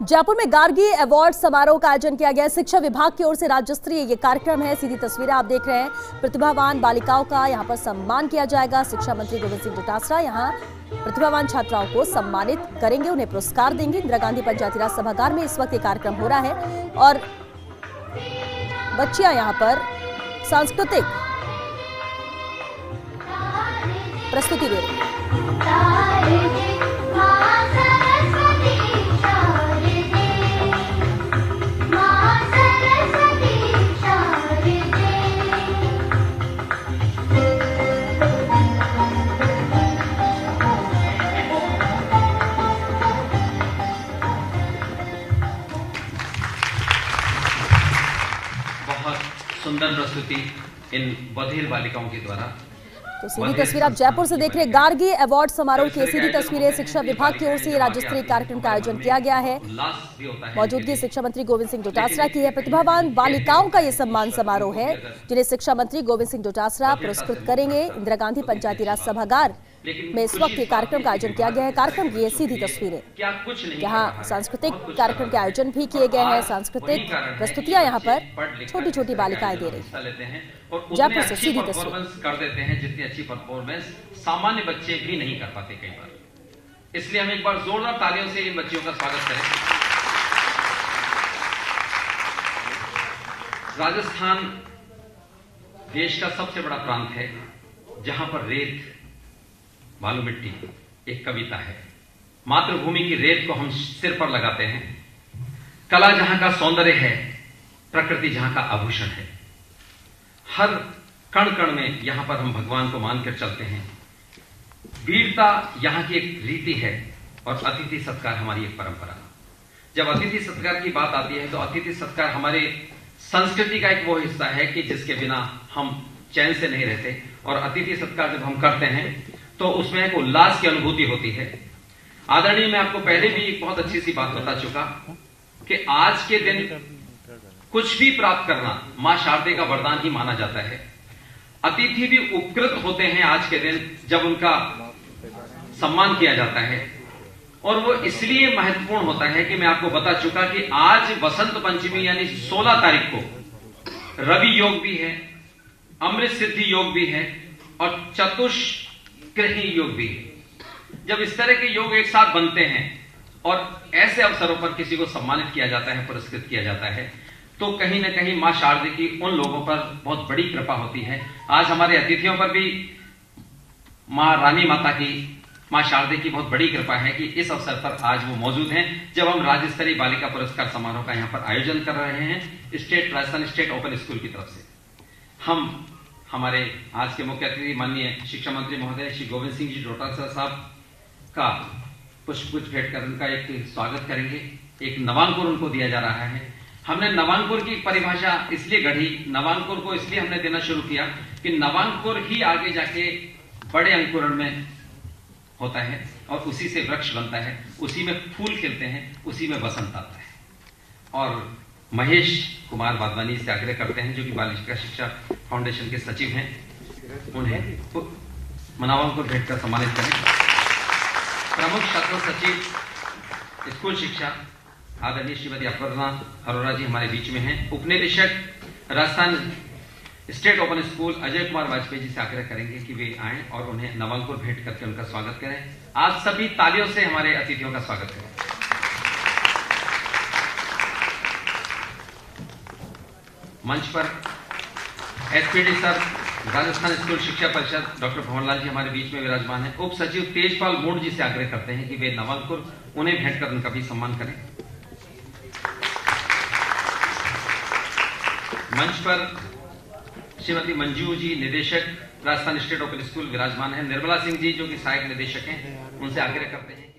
जयपुर में गार्गी अवार्ड समारोह का आयोजन किया गया। शिक्षा विभाग की ओर से राज्य स्तरीय ये कार्यक्रम है। सीधी तस्वीरें आप देख रहे हैं। प्रतिभावान बालिकाओं का यहां पर सम्मान किया जाएगा। शिक्षा मंत्री गोविंद सिंह डोटासरा यहां प्रतिभावान छात्राओं को सम्मानित करेंगे, उन्हें पुरस्कार देंगे। इंदिरा गांधी पंचायती राज सभागार में इस वक्त ये कार्यक्रम हो रहा है और बच्चियां यहां पर सांस्कृतिक प्रस्तुति दे रही हैं। सुंदर प्रस्तुति इन बधिर बालिकाओं के द्वारा। तो सीधी तस्वीर आप जयपुर से देख रहे हैं। गार्गी अवार्ड समारोह की सीधी तस्वीरें। शिक्षा विभाग की ओर से राज्य स्तरीय कार्यक्रम का आयोजन किया गया है। मौजूदगी शिक्षा मंत्री गोविंद सिंह डोटासरा की है। प्रतिभावान बालिकाओं का यह सम्मान समारोह है जिन्हें शिक्षा मंत्री गोविंद सिंह डोटासरा पुरस्कृत करेंगे। इंदिरा गांधी पंचायती राज सभागार में इस वक्त ये कार्यक्रम का आयोजन किया गया है। कार्यक्रम की ये सीधी तस्वीरें, यहाँ सांस्कृतिक कार्यक्रम के आयोजन भी किए गए हैं। सांस्कृतिक प्रस्तुतियां यहाँ पर छोटी छोटी बालिकाएं दे रही हैं। जयपुर से सीधी तस्वीर कर देते हैं जितनी अच्छी परफॉर्मेंस सामान्य बच्चे भी नहीं कर पाते कई बार। इसलिए हम एक बार जोरदार तालियों से इन बच्चियों का स्वागत करें। राजस्थान देश का सबसे बड़ा प्रांत है जहां पर रेत बालू मिट्टी एक कविता है। मातृभूमि की रेत को हम सिर पर लगाते हैं। कला जहां का सौंदर्य है, प्रकृति जहां का आभूषण है। हर कण कण में यहां पर हम भगवान को मानकर चलते हैं। वीरता यहां की एक रीति है और अतिथि सत्कार हमारी एक परंपरा। जब अतिथि सत्कार की बात आती है तो अतिथि सत्कार हमारे संस्कृति का एक वो हिस्सा है कि जिसके बिना हम चैन से नहीं रहते। और अतिथि सत्कार जब हम करते हैं तो उसमें एक उल्लास की अनुभूति होती है। आदरणीय, मैं आपको पहले भी एक बहुत अच्छी सी बात बता चुका कि आज के दिन कुछ भी प्राप्त करना मां शारदे का वरदान ही माना जाता है। अतिथि भी उपकृत होते हैं आज के दिन जब उनका सम्मान किया जाता है। और वो इसलिए महत्वपूर्ण होता है कि मैं आपको बता चुका कि आज वसंत पंचमी यानी 16 तारीख को रवि योग भी है, अमृत सिद्धि योग भी है और चतुष्ग्रही योग भी है। जब इस तरह के योग एक साथ बनते हैं और ऐसे अवसरों पर किसी को सम्मानित किया जाता है, पुरस्कृत किया जाता है, तो कहीं ना कहीं मां शारदे की उन लोगों पर बहुत बड़ी कृपा होती है। आज हमारे अतिथियों पर भी मां रानी माता की, मां शारदे की बहुत बड़ी कृपा है कि इस अवसर पर आज वो मौजूद हैं जब हम राज्य स्तरीय बालिका पुरस्कार समारोह का यहां पर आयोजन कर रहे हैं राजस्थान स्टेट ओपन स्कूल की तरफ से। हम हमारे आज के मुख्य अतिथि माननीय शिक्षा मंत्री महोदय श्री गोविंद सिंह जी डोटासरा साहब का पुष्पगुच्छ भेंट कर उनका एक स्वागत करेंगे। एक नवांकुर उनको दिया जा रहा है। हमने नवांकुर की परिभाषा इसलिए गढ़ी, नवांकुर को इसलिए हमने देना शुरू किया कि नवांकुर ही आगे जाके बड़े अंकुरण में होता है और उसी से वृक्ष बनता है, उसी में फूल खिलते हैं, उसी में बसंत आता है। और महेश कुमार वाधवानी से आग्रह करते हैं जो कि बालिका शिक्षा फाउंडेशन के सचिव हैं, उन्हें नवांकुर भेंट कर सम्मानित करें। प्रमुख छात्र सचिव स्कूल शिक्षा आदरणीय श्रीमती अपर्णा अरोड़ा जी हमारे बीच में हैं। उपनिदेशक Rajasthan state open school Ajay Kumar Vajpayee ji से आग्रह करेंगे कि वे आएं और उन्हें नवांकुर भेंट करके उनका स्वागत करें। आप सभी तालियों से हमारे अतिथियों का स्वागत करें। मंच पर एसपीडी सर, राजस्थान स्कूल शिक्षा परिषद डॉक्टर भंवरलाल जी हमारे बीच में विराजमान है। उप सचिव तेजपाल मूड जी से आग्रह करते हैं कि वे नवांकुर उन्हें भेंट कर उनका भी सम्मान करें। मंच पर श्रीमती मंजू जी निदेशक राजस्थान स्टेट ओपन स्कूल विराजमान है। निर्मला सिंह जी जो कि सहायक निदेशक हैं, उनसे आग्रह करते हैं